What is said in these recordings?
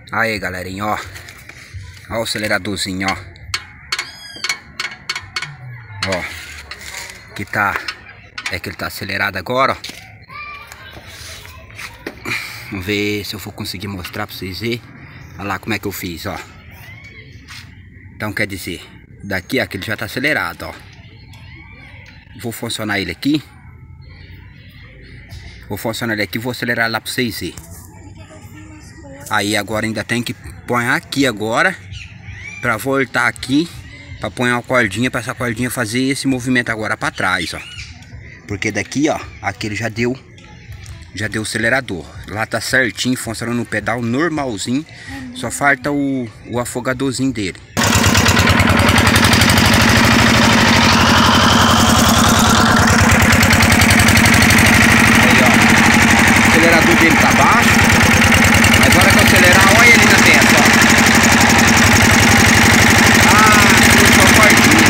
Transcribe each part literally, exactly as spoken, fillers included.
Aí, galerinha, ó. Ó o aceleradorzinho, ó. Ó. Que tá... É que ele tá acelerado agora, ó. Vamos ver se eu for conseguir mostrar pra vocês verem. Olha lá como é que eu fiz, ó. Então, quer dizer, daqui, ó, que ele já tá acelerado, ó. Vou funcionar ele aqui. Vou funcionar ele aqui e vou acelerar lá pra vocês verem. Aí agora ainda tem que pôr aqui agora. Pra voltar aqui. Pra pôr uma cordinha, pra essa cordinha fazer esse movimento agora pra trás, ó. Porque daqui, ó, aqui ele já deu. Já deu o acelerador. Lá tá certinho, funcionando no pedal normalzinho. Só falta o, o afogadorzinho dele. Aí, ó. O acelerador dele tá baixo. Mas na hora que eu acelerar, olha ele na testa, ó. Ah, puxou a cordinha.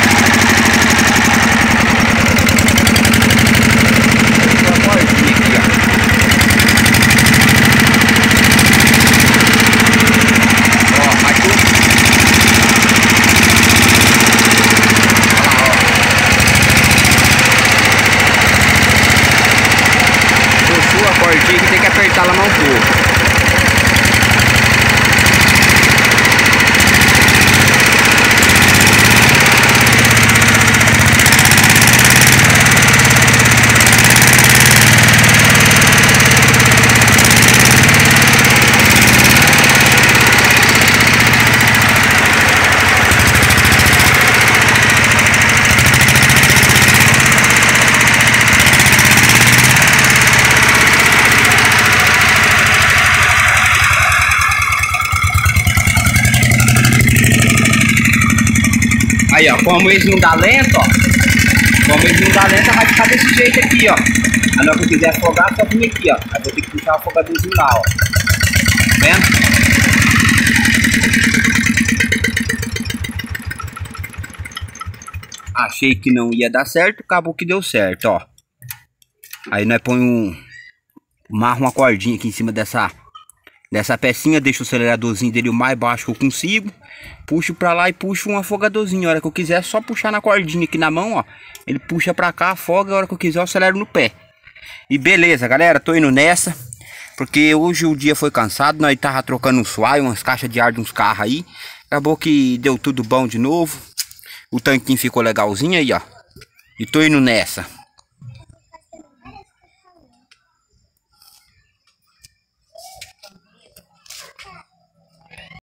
Puxou a cordinha aqui, ó. A cordinha que tem que apertar lá mais um pouco. Aí, ó, como eles não dá lento, ó. Como eles não dá lento, vai ficar desse jeito aqui, ó. Aí na hora que eu quiser afogar, só vir aqui, ó. Aí vou ter que puxar o afogadorzinho lá, ó. Tá vendo? Achei que não ia dar certo, acabou que deu certo, ó. Aí nós põe um... Marra uma cordinha aqui em cima dessa... Dessa pecinha, deixo o aceleradorzinho dele o mais baixo que eu consigo. Puxo pra lá e puxo um afogadorzinho. A hora que eu quiser é só puxar na cordinha aqui na mão, ó. Ele puxa pra cá, afoga. A hora que eu quiser eu acelero no pé. E beleza, galera, tô indo nessa. Porque hoje o dia foi cansado. Nós tava trocando um suai, umas caixas de ar de uns carros aí. Acabou que deu tudo bom de novo. O tanquinho ficou legalzinho aí, ó. E tô indo nessa.